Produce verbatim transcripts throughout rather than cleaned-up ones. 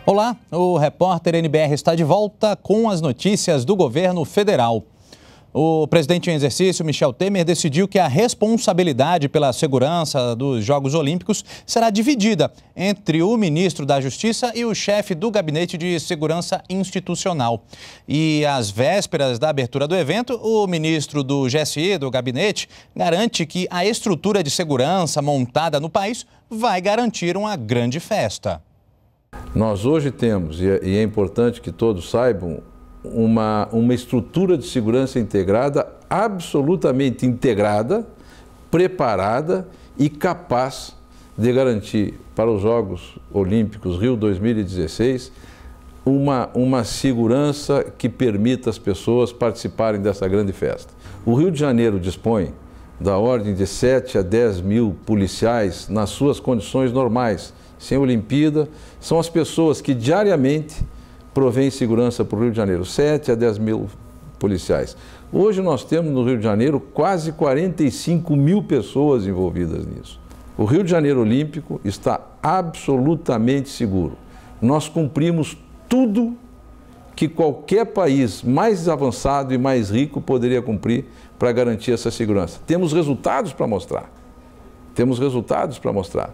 Olá, o repórter N B R está de volta com as notícias do governo federal. O presidente em exercício, Michel Temer, decidiu que a responsabilidade pela segurança dos Jogos Olímpicos será dividida entre o ministro da Justiça e o chefe do Gabinete de Segurança Institucional. E às vésperas da abertura do evento, o ministro do G S I, do gabinete, garante que a estrutura de segurança montada no país vai garantir uma grande festa. Nós hoje temos, e é importante que todos saibam, uma, uma estrutura de segurança integrada, absolutamente integrada, preparada e capaz de garantir para os Jogos Olímpicos Rio dois mil e dezesseis uma, uma segurança que permita as pessoas participarem dessa grande festa. O Rio de Janeiro dispõe da ordem de sete a dez mil policiais nas suas condições normais, sem Olimpíada, são as pessoas que diariamente provêm segurança para o Rio de Janeiro, sete a dez mil policiais. Hoje nós temos no Rio de Janeiro quase quarenta e cinco mil pessoas envolvidas nisso. O Rio de Janeiro Olímpico está absolutamente seguro. Nós cumprimos tudo que qualquer país mais avançado e mais rico poderia cumprir para garantir essa segurança. Temos resultados para mostrar. Temos resultados para mostrar.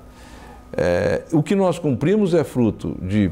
É, o que nós cumprimos é fruto de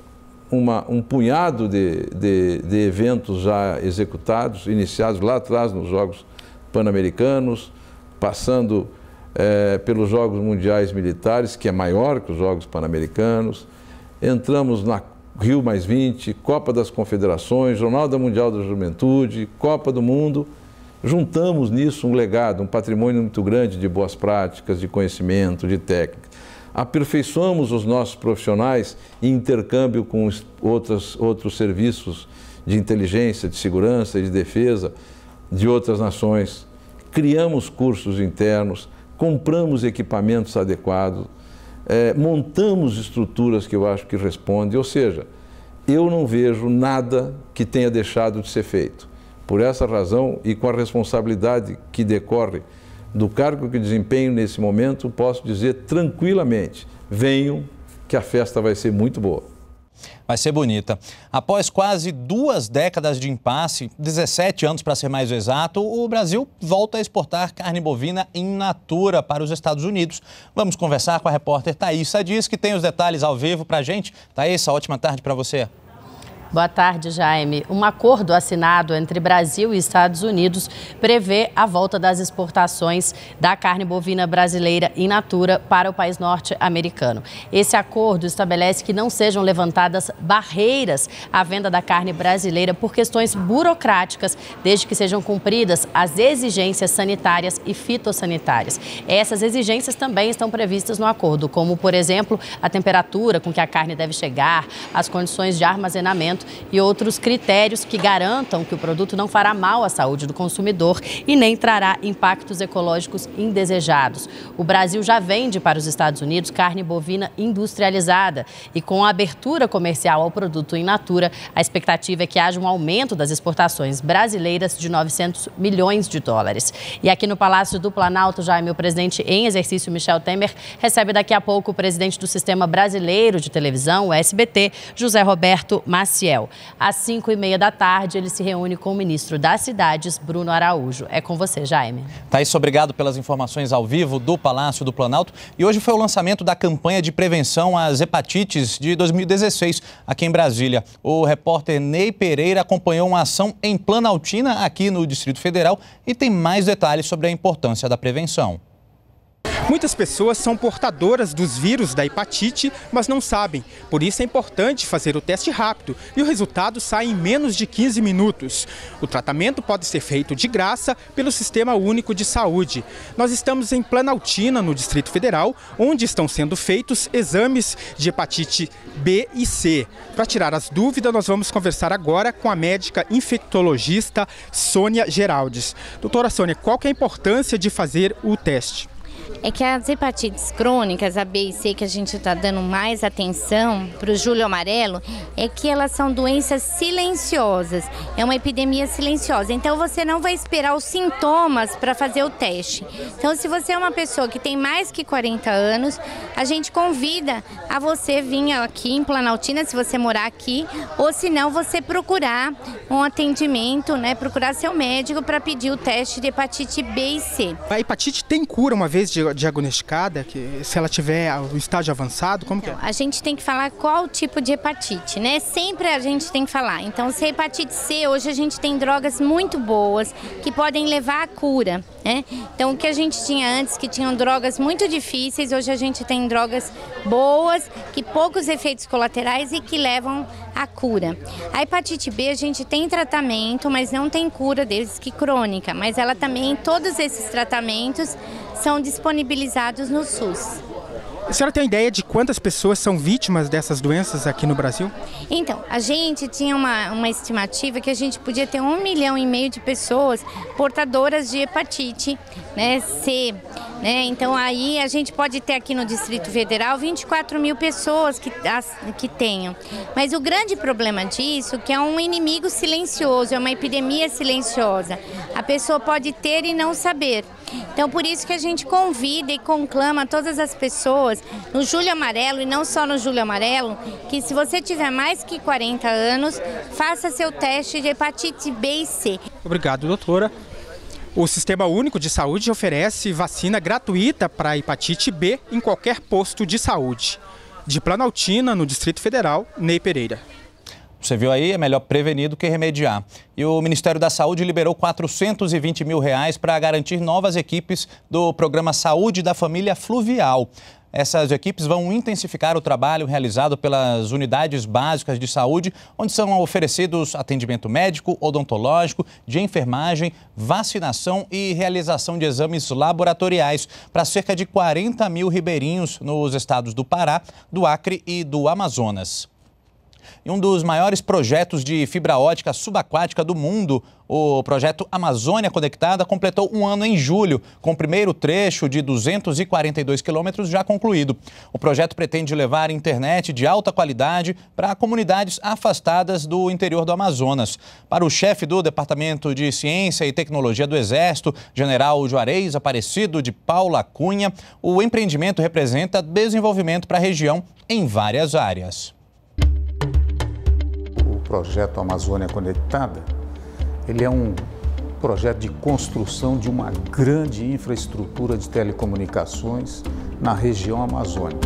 uma, um punhado de, de, de eventos já executados, iniciados lá atrás nos Jogos Pan-Americanos, passando é, pelos Jogos Mundiais Militares, que é maior que os Jogos Pan-Americanos. Entramos na Rio mais vinte, Copa das Confederações, Jornada Mundial da Juventude, Copa do Mundo. Juntamos nisso um legado, um patrimônio muito grande de boas práticas, de conhecimento, de técnica. Aperfeiçoamos os nossos profissionais em intercâmbio com outras, outros serviços de inteligência, de segurança e de defesa de outras nações. Criamos cursos internos, compramos equipamentos adequados, é, montamos estruturas que eu acho que respondem. Ou seja, eu não vejo nada que tenha deixado de ser feito. Por essa razão e com a responsabilidade que decorre do cargo que desempenho nesse momento, posso dizer tranquilamente, venham que a festa vai ser muito boa. Vai ser bonita. Após quase duas décadas de impasse, dezessete anos para ser mais exato, o Brasil volta a exportar carne bovina in natura para os Estados Unidos. Vamos conversar com a repórter Thaísa Dias, que tem os detalhes ao vivo para a gente. Thaísa, ótima tarde para você. Boa tarde, Jaime. Um acordo assinado entre Brasil e Estados Unidos prevê a volta das exportações da carne bovina brasileira in natura para o país norte-americano. Esse acordo estabelece que não sejam levantadas barreiras à venda da carne brasileira por questões burocráticas, desde que sejam cumpridas as exigências sanitárias e fitossanitárias. Essas exigências também estão previstas no acordo, como, por exemplo, a temperatura com que a carne deve chegar, as condições de armazenamento e outros critérios que garantam que o produto não fará mal à saúde do consumidor e nem trará impactos ecológicos indesejados. O Brasil já vende para os Estados Unidos carne bovina industrializada e com a abertura comercial ao produto in natura, a expectativa é que haja um aumento das exportações brasileiras de novecentos milhões de dólares. E aqui no Palácio do Planalto, Jaime, o presidente em exercício, Michel Temer, recebe daqui a pouco o presidente do Sistema Brasileiro de Televisão, o S B T, José Roberto Maciel. Às cinco e meia da tarde, ele se reúne com o ministro das Cidades, Bruno Araújo. É com você, Jaime. Thaís, obrigado pelas informações ao vivo do Palácio do Planalto. E hoje foi o lançamento da campanha de prevenção às hepatites de dois mil e dezesseis, aqui em Brasília. O repórter Ney Pereira acompanhou uma ação em Planaltina, aqui no Distrito Federal, e tem mais detalhes sobre a importância da prevenção. Muitas pessoas são portadoras dos vírus da hepatite, mas não sabem. Por isso é importante fazer o teste rápido e o resultado sai em menos de quinze minutos. O tratamento pode ser feito de graça pelo Sistema Único de Saúde. Nós estamos em Planaltina, no Distrito Federal, onde estão sendo feitos exames de hepatite B e C. Para tirar as dúvidas, nós vamos conversar agora com a médica infectologista Sônia Geraldes. Doutora Sônia, qual que é a importância de fazer o teste? É que as hepatites crônicas, a B e C, que a gente está dando mais atenção para o Julho Amarelo, é que elas são doenças silenciosas, é uma epidemia silenciosa. Então você não vai esperar os sintomas para fazer o teste. Então se você é uma pessoa que tem mais que quarenta anos, a gente convida a você vir aqui em Planaltina, se você morar aqui, ou se não, você procurar um atendimento, né, procurar seu médico para pedir o teste de hepatite B e C. A hepatite tem cura uma vez diagnosticada, que se ela tiver o estágio avançado, como então, que é? A gente tem que falar qual tipo de hepatite, né? Sempre a gente tem que falar. Então, se é hepatite C, hoje a gente tem drogas muito boas que podem levar à cura, né? Então, o que a gente tinha antes, que tinham drogas muito difíceis, hoje a gente tem drogas boas, que poucos efeitos colaterais e que levam à cura. A hepatite B, a gente tem tratamento, mas não tem cura, desde que crônica. Mas ela também, todos esses tratamentos são disponibilizados no SUS. A senhora tem ideia de quantas pessoas são vítimas dessas doenças aqui no Brasil? Então, a gente tinha uma, uma estimativa que a gente podia ter um milhão e meio de pessoas portadoras de hepatite, né, C. Né? Então aí a gente pode ter aqui no Distrito Federal vinte e quatro mil pessoas que, as, que tenham. Mas o grande problema disso é que é um inimigo silencioso, é uma epidemia silenciosa. A pessoa pode ter e não saber. Então por isso que a gente convida e conclama todas as pessoas no Julho Amarelo, e não só no Julho Amarelo, que se você tiver mais que quarenta anos, faça seu teste de hepatite B e C. Obrigado, doutora. O Sistema Único de Saúde oferece vacina gratuita para a hepatite B em qualquer posto de saúde. De Planaltina, no Distrito Federal, Ney Pereira. Você viu aí, é melhor prevenir do que remediar. E o Ministério da Saúde liberou quatrocentos e vinte mil reais para garantir novas equipes do programa Saúde da Família Fluvial. Essas equipes vão intensificar o trabalho realizado pelas unidades básicas de saúde, onde são oferecidos atendimento médico, odontológico, de enfermagem, vacinação e realização de exames laboratoriais para cerca de quarenta mil ribeirinhos nos estados do Pará, do Acre e do Amazonas. E um dos maiores projetos de fibra ótica subaquática do mundo, o projeto Amazônia Conectada, completou um ano em julho, com o primeiro trecho de duzentos e quarenta e dois quilômetros já concluído. O projeto pretende levar internet de alta qualidade para comunidades afastadas do interior do Amazonas. Para o chefe do Departamento de Ciência e Tecnologia do Exército, General Juarez Aparecido de Paula Cunha, o empreendimento representa desenvolvimento para a região em várias áreas. O projeto Amazônia Conectada, ele é um projeto de construção de uma grande infraestrutura de telecomunicações na região amazônica.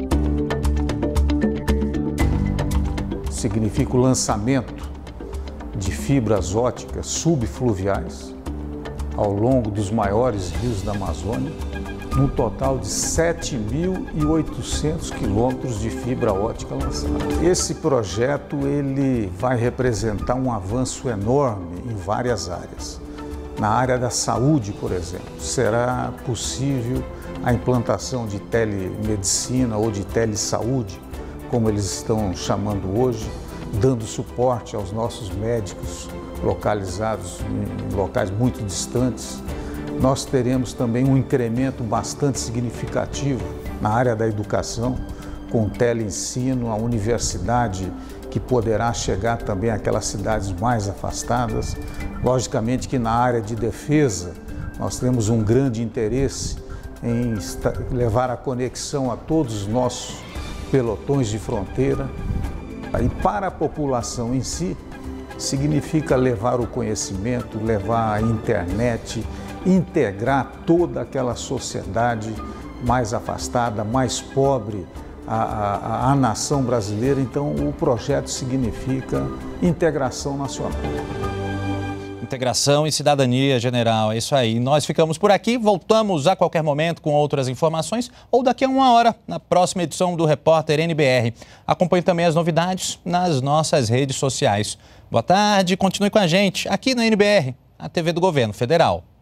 Significa o lançamento de fibras óticas subfluviais ao longo dos maiores rios da Amazônia, num total de sete mil e oitocentos quilômetros de fibra ótica lançada. Esse projeto ele vai representar um avanço enorme em várias áreas. Na área da saúde, por exemplo, será possível a implantação de telemedicina ou de telesaúde, como eles estão chamando hoje, dando suporte aos nossos médicos localizados em locais muito distantes. Nós teremos também um incremento bastante significativo na área da educação, com teleensino, a universidade que poderá chegar também àquelas cidades mais afastadas. Logicamente que na área de defesa nós temos um grande interesse em levar a conexão a todos os nossos pelotões de fronteira. E para a população em si, significa levar o conhecimento, levar a internet, integrar toda aquela sociedade mais afastada, mais pobre, a, a, a nação brasileira. Então, o projeto significa integração nacional. Integração e cidadania, general, é isso aí. Nós ficamos por aqui, voltamos a qualquer momento com outras informações ou daqui a uma hora, na próxima edição do Repórter N B R. Acompanhe também as novidades nas nossas redes sociais. Boa tarde, continue com a gente aqui na N B R, a T V do Governo Federal.